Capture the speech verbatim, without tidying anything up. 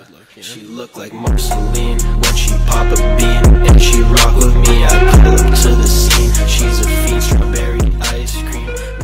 She look like Marceline when she pop a bean, and she rock with me. I pull up to the scene. She's a fiend, strawberry ice cream.